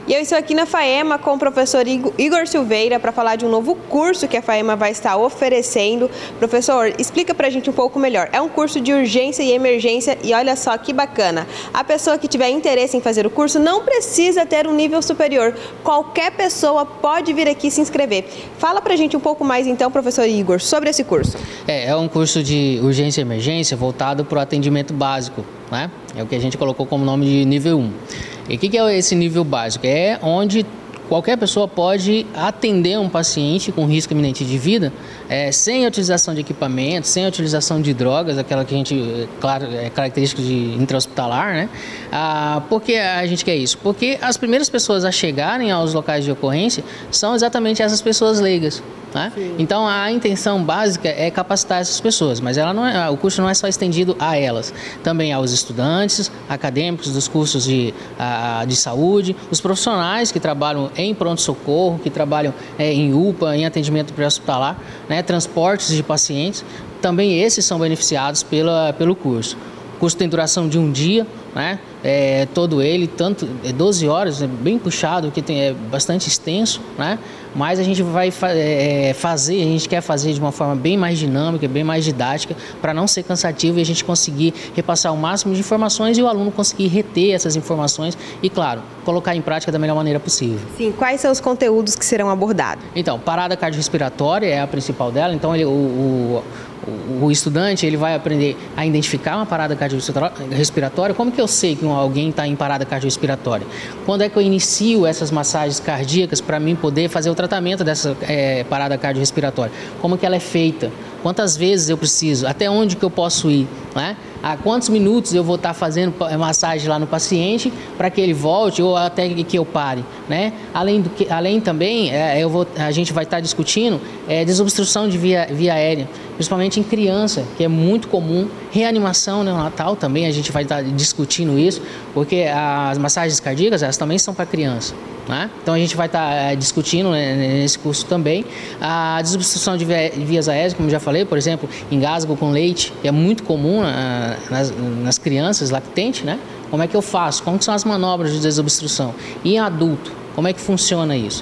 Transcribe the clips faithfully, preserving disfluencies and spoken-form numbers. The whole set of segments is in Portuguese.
E eu estou aqui na FAEMA com o professor Igor Silveira para falar de um novo curso que a FAEMA vai estar oferecendo. Professor, explica para a gente um pouco melhor. É um curso de urgência e emergência e olha só que bacana. A pessoa que tiver interesse em fazer o curso não precisa ter um nível superior. Qualquer pessoa pode vir aqui se inscrever. Fala para a gente um pouco mais então, professor Igor, sobre esse curso. É, é um curso de urgência e emergência voltado para o atendimento básico, né? É o que a gente colocou como nome de nível um. E o que, que é esse nível básico? É onde qualquer pessoa pode atender um paciente com risco iminente de vida é, sem a utilização de equipamentos, sem a utilização de drogas, aquela que a gente, claro, é característica de intra-hospitalar, né? Ah, por que a gente quer isso? Porque as primeiras pessoas a chegarem aos locais de ocorrência são exatamente essas pessoas leigas. Né? Então a intenção básica é capacitar essas pessoas, mas ela não é, o curso não é só estendido a elas, também aos estudantes, acadêmicos dos cursos de, a, de saúde, os profissionais que trabalham em pronto-socorro, que trabalham é, em U P A, em atendimento pré-hospitalar, né, transportes de pacientes, também esses são beneficiados pela, pelo curso. O curso tem duração de um dia, né? É, todo ele, tanto é doze horas, é bem puxado, que tem, é bastante extenso, né? Mas a gente vai fa é, fazer, a gente quer fazer de uma forma bem mais dinâmica, bem mais didática, para não ser cansativo e a gente conseguir repassar o máximo de informações e o aluno conseguir reter essas informações e, claro, colocar em prática da melhor maneira possível. Sim, quais são os conteúdos que serão abordados? Então, parada cardiorrespiratória é a principal dela, então ele, o, o O estudante ele vai aprender a identificar uma parada cardiorrespiratória. Como que eu sei que alguém está em parada cardiorrespiratória? Quando é que eu inicio essas massagens cardíacas para mim poder fazer o tratamento dessa é, parada cardiorrespiratória? Como que ela é feita? Quantas vezes eu preciso? Até onde que eu posso ir? Né? A quantos minutos eu vou estar fazendo massagem lá no paciente para que ele volte ou até que eu pare, né? Além do que, além também, é, eu vou, a gente vai estar discutindo é, desobstrução de via, via aérea, principalmente em criança, que é muito comum, reanimação neonatal também, a gente vai estar discutindo isso, porque as massagens cardíacas, elas também são para criança. Né? Então a gente vai estar é, discutindo né, nesse curso também a desobstrução de vias aéreas, como já falei, por exemplo, engasgo com leite, que é muito comum na, nas, nas crianças lactentes, né? Como é que eu faço? Como são as manobras de desobstrução? E em adulto, como é que funciona isso?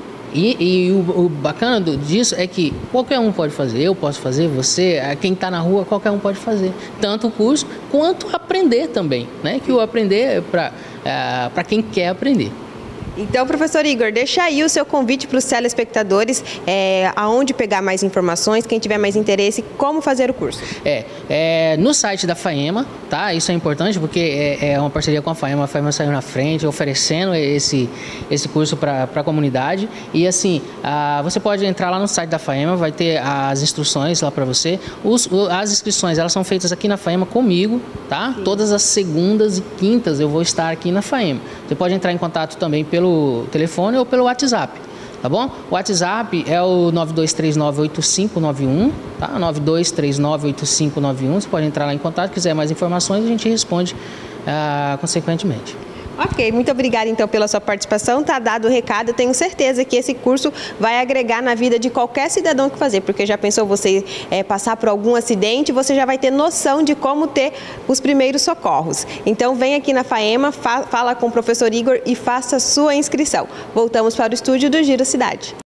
E, e o, o bacana disso é que qualquer um pode fazer, eu posso fazer, você, quem está na rua, qualquer um pode fazer. Tanto o curso quanto aprender também, né? Que o aprender é para é, para quem quer aprender. Então, professor Igor, deixa aí o seu convite para os telespectadores, é, aonde pegar mais informações, quem tiver mais interesse, como fazer o curso. É, é no site da FAEMA, tá? Isso é importante porque é, é uma parceria com a FAEMA, a FAEMA saiu na frente oferecendo esse, esse curso para a comunidade e assim, a, você pode entrar lá no site da FAEMA, vai ter as instruções lá para você. Os, as inscrições, elas são feitas aqui na FAEMA comigo, tá? Sim. Todas as segundas e quintas eu vou estar aqui na FAEMA. Você pode entrar em contato também pelo telefone ou pelo WhatsApp, tá bom? O WhatsApp é o nove dois três nove oito cinco nove um, tá? nove dois três nove oito cinco nove um, você pode entrar lá em contato, quiser mais informações, a gente responde uh, consequentemente. Ok, muito obrigada então pela sua participação, tá dado o recado, eu tenho certeza que esse curso vai agregar na vida de qualquer cidadão que fazer, porque já pensou você é, passar por algum acidente, você já vai ter noção de como ter os primeiros socorros. Então vem aqui na FAEMA, fa fala com o professor Igor e faça sua inscrição. Voltamos para o estúdio do Giro Cidade.